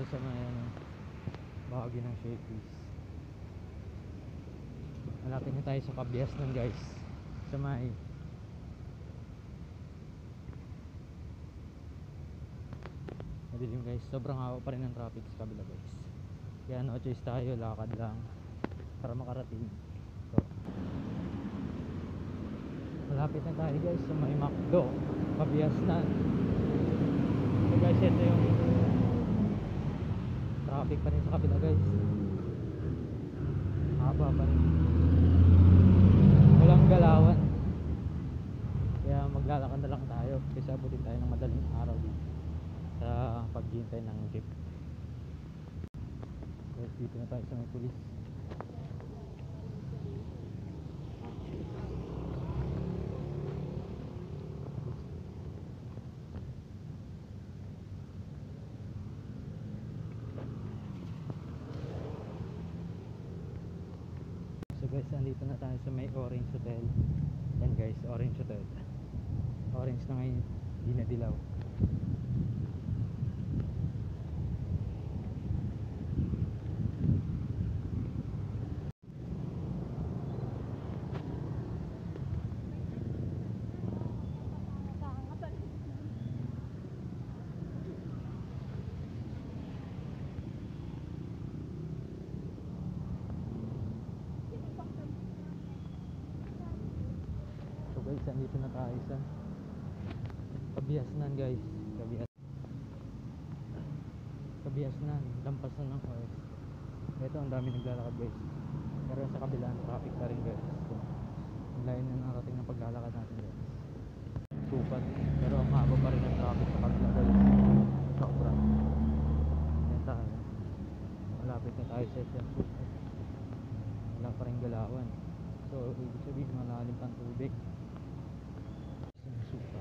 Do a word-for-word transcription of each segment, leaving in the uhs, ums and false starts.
sa may ano, bahagi ng Shakey's. Malapit na tayo sa Kabiasnan guys, sa may madilim guys, sobrang haba pa rin ng traffic sa kabila guys, kaya no choice tayo, lakad lang para makarating. So malapit na tayo guys sa may McDo Kabiasnan. So guys, ito yung traffic pa rin sa kabila guys, haba pa rin, walang galawan, kaya maglalakad na lang tayo kasi abutin tayo ng madaling araw dito sa paghihintay ng jeep. Guys, dito na tayo sa may pulis. So guys, andito na tayo sa may Orange Hotel. Yan guys, Orange Hotel. Orange na ngayon, di na dilaw. Guys, andito na tayo sa Kabiasnan guys. Kabias Kabiasnan, lampas na ng oras. Ito, ang dami naglalakad guys, pero sa kabila ang traffic pa rin guys. So, ang layo na narating ng paglalakad natin guys, supat, pero ang haba pa rin ng traffic sa kabila guys, sobra. Yan tayo, malapit na tayo sa isang supat, wala pa rin galawan, so ibig sabihin malalim pang tubig. Super.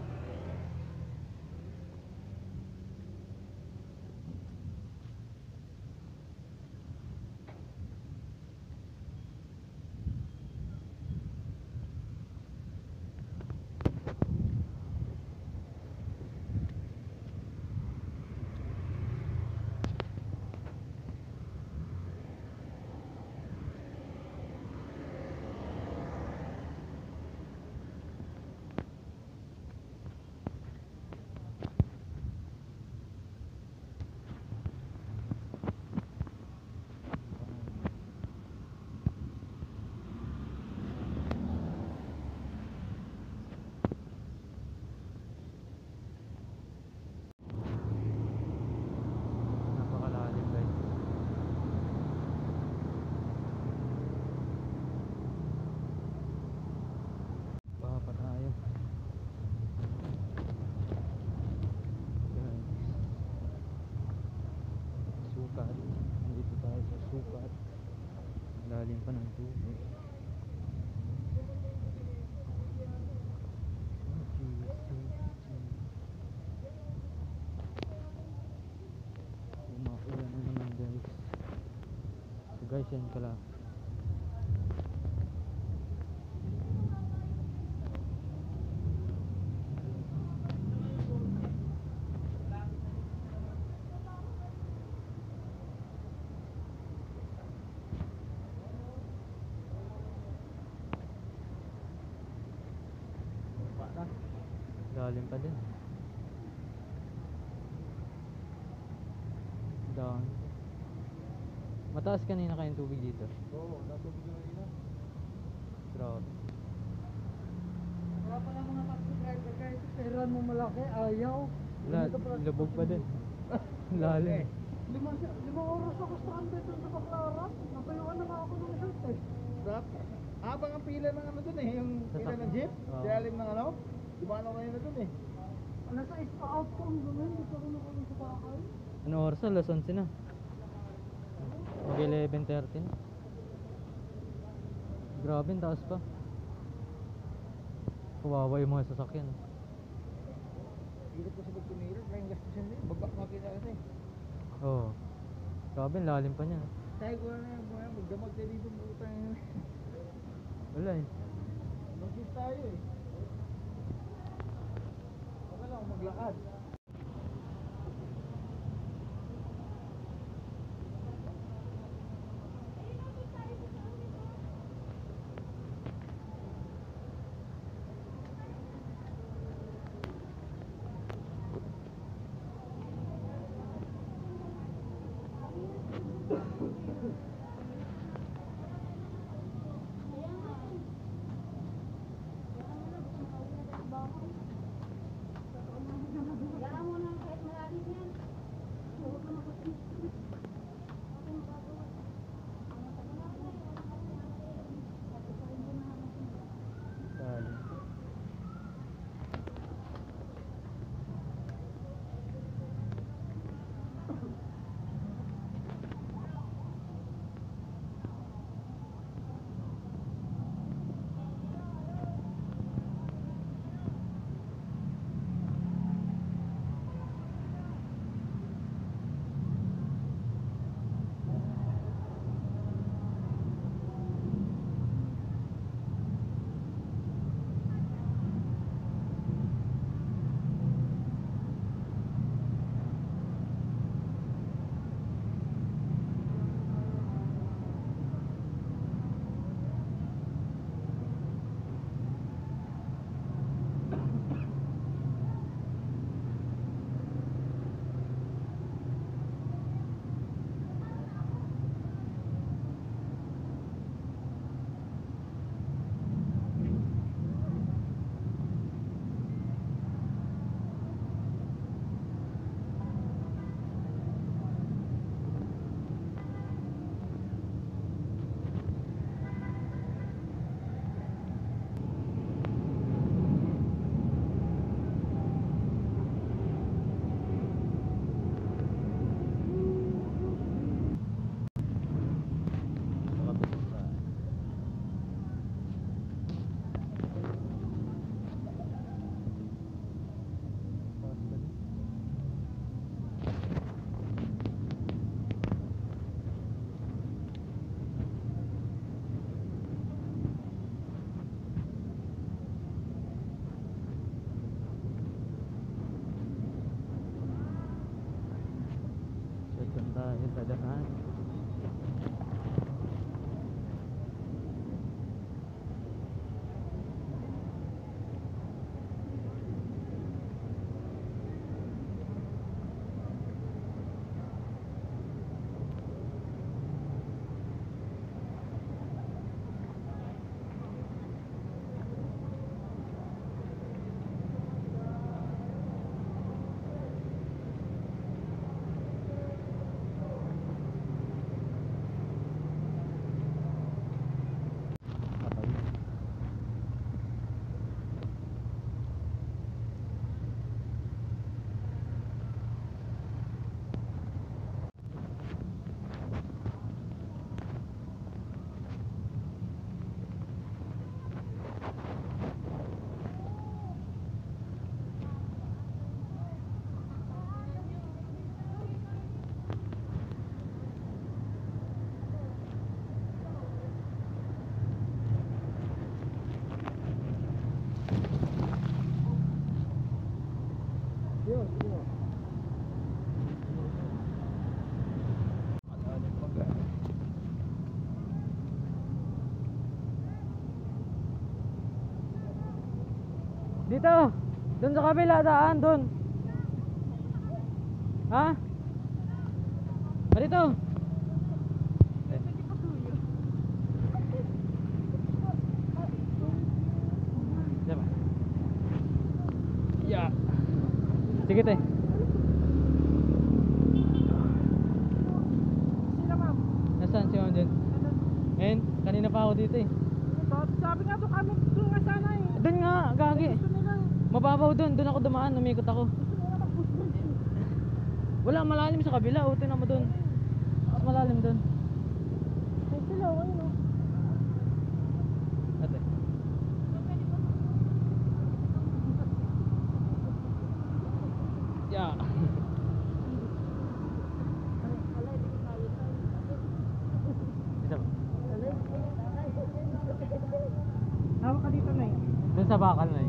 Nandito tayo sa sukat, lalim pa ng tubig. Umuulan na naman guys. So guys, yan pala, lalim pa din. Down. Mataas kanina kayong tubig dito? Oo, natubig yung kanina. Grabe. Wala pa lang mga taxi driver kahit peran mo malaki, ayaw. Wala, lubog pa din. Lalim. Lima, lima oras ako stranded dun sa Baclaran. Napayuan na nga ako ng short eh. Stop. Habang ang pila ng ano dun eh, yung pila ng jeep, oh. Sialim ng ano, dumano kayo na dun eh. Nasa ispa outcome dun eh, dito ako nakulong sa bakal. Ano oras na? alas onse na. Mag eleven thirty na. Grabe, ang taas pa. Kawawa yung mga sasakyan. Hirap ko sa pagtumira, kaya yung gastos yun eh. Babak makita kasi. Oo. Oh. Grabe, ang lalim pa niya. Tayo ko na yung mga magdamag tayo dito ng utang yun. Wala eh. Mag-gis tayo eh. Baka lang maglakad. Yun, yun. Dito. Doon sa kabila daan doon. Ha? Ah, dito. Diba? Yeah. Sige te. Sila ma'am. Nasaan si Ma'am dyan? Ngayon, kanina pa ako dito eh. Sabi nga doon kami, doon nga sana eh. Doon nga, gagi. Gusto nilang, Mababaw doon, doon ako dumaan, umikot ako. gusto nila mag-push. Wala, malalim sa kabila, utin mo doon. Mas malalim doon. Ay sila, okay no? Ate. Yeah. Isa ba? Hawak ka dito na eh. Doon sa bakal na eh.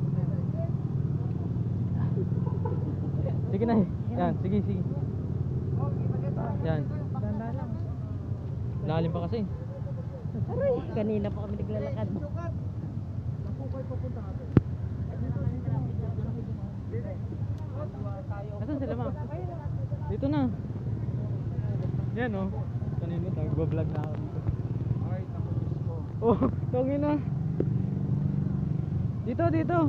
Sige na eh. Yan, sige, sige. Yan. Ganda lang. Lalim pa kasi. Aray, kanina pa kami naglalakad. Napukay pupunta ka doon. Nasaan sila ma'am? Dito na. Yan oh. Kanina nagbablog na ako dito. Ay, tapos ko. Oh, tangin na. Dito, dito.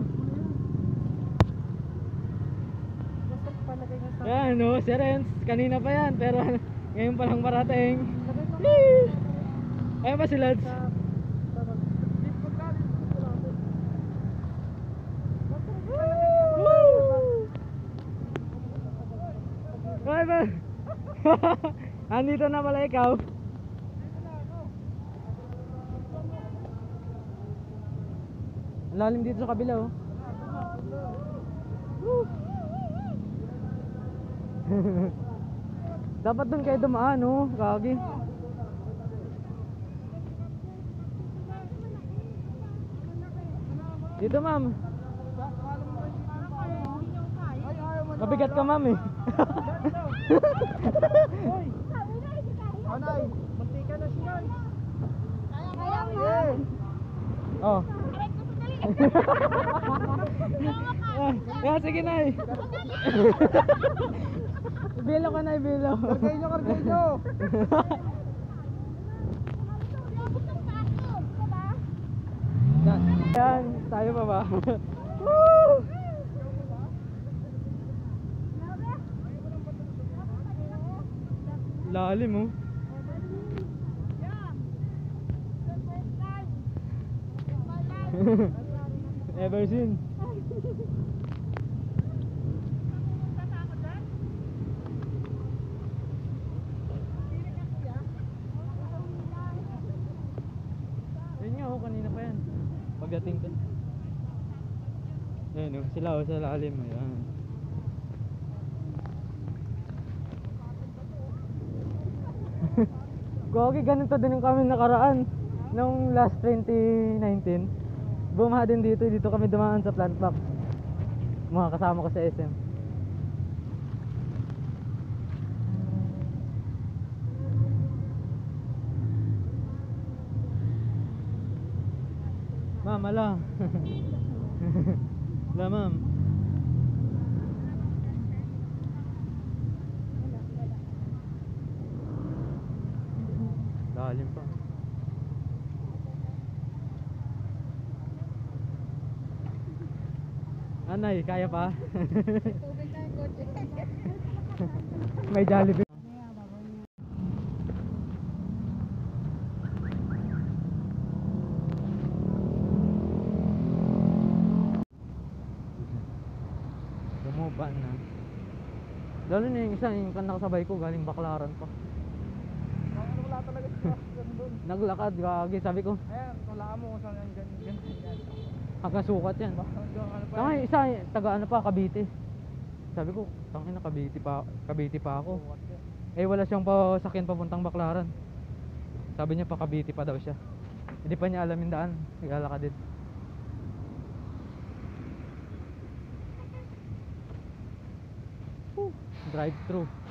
Basta palagay nga sa... Yan oh, si Renz. Kanina pa yan, pero ngayon pa lang parating. Lagay pa Ayun pa si Lads. sa... sa... Deep ko ka, deep ko lang. Basta Ay ba? Andito na pala ikaw. Ang lalim dito sa kabila oh. Woo! Dapat doon kayo dumaan oh, kagi. Dito ma'am. Mabigat ka ma'am eh. Hoy! Anay! Muntika na siya. Kaya mo! Oh. Ah, yeah, sige na eh. Bilo ka na, bilo. Kargay nyo, kargay nyo! Yan, tayo pa ba? Woo! Lalim oh. Ever seen. Yun nga oh, kanina pa yan. Pagdating ko. Ayun oh, sila oh, sa lalim. Ayan. Gogi, ganito din yung kami nakaraan nung last twenty nineteen. Bumaha din dito, dito kami dumaan sa plant box. Mga kasama ko sa S M. Ma'am, ala. Ala ma'am. Lalim pa. Anay, kaya pa? May Jollibee. Bumuban na. Lalo na yung isa, yung nakasabay ko galing Baclaran pa. Wala talaga siya. Doon. Naglakad, gagi, sabi ko, Ayan, wala mo kung saan yung ganyan. Ganyan. hanggang sukat yan. Hanggang ano pa Tanga yan. isa, taga ano pa, Cavite. Sabi ko, tangin na Cavite pa, Cavite pa ako. What yan? Eh wala siyang pasakyan papuntang Baclaran. Sabi niya pa Cavite pa daw siya. Hindi pa niya alam yung daan, naglalakad din. Drive-thru.